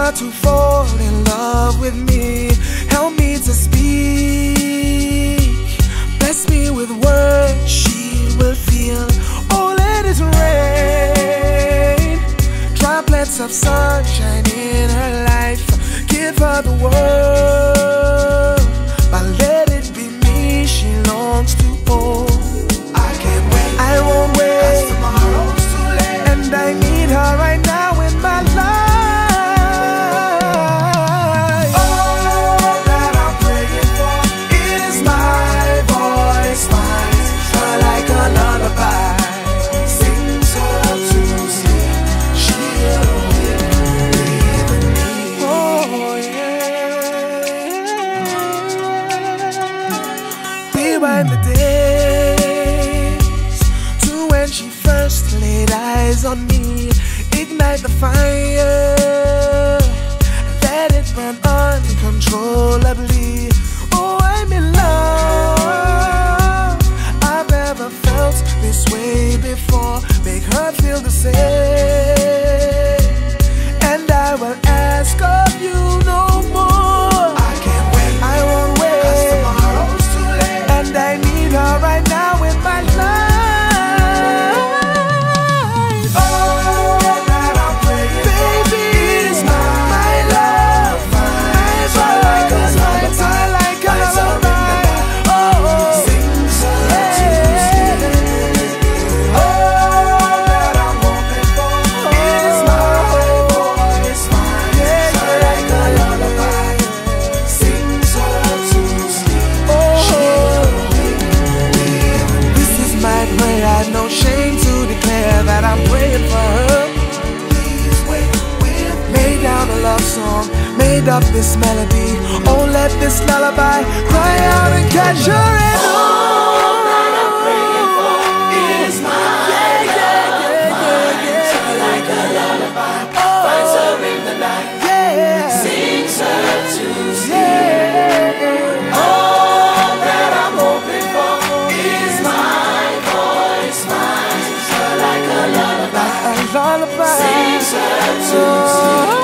her to fall in love with me. Help me to speak. Bless me with words she will feel. Oh, let it rain. Droplets of sunshine in her life. Give her the world, but let it be me she longs to hold. I can't wait, I won't wait, 'cause tomorrow's too late, and I need her right now in my life. All that I'm praying for is my voice finds her like a lullaby. Sings her to sleep, she'll live in me. Oh yeah. Rewind the days to when she first laid eyes on me. Ignite the fire, let it burn uncontrollably. Oh, I'm in love. I've never felt this way before. Make her feel the same, and I will ask of you no more. I can't wait, I won't wait, 'cause tomorrow's too late, and I need her right now in my life. No shame to declare that I'm praying for her. Please wait with me. Made down a love song, made up this melody. Oh, let this lullaby cry out and catch her in. All that I'm praying for is my love. Finds her like a lullaby. Finds her in the night. Sings her to sleep. All that I'm hoping for is my voice finds her like a lullaby. Lullaby. Sings her to sleep.